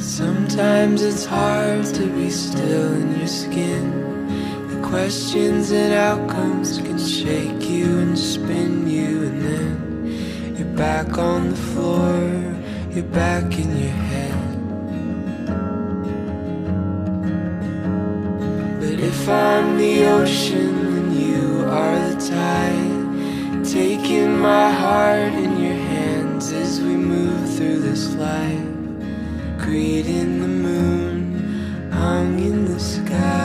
Sometimes it's hard to be still in your skin. The questions and outcomes can shake you and spin you, and then you're back on the floor, you're back in your head. But if I'm the ocean, then you are the tide, taking my heart in your hands as we move through this life. Greeting the moon hung in the sky.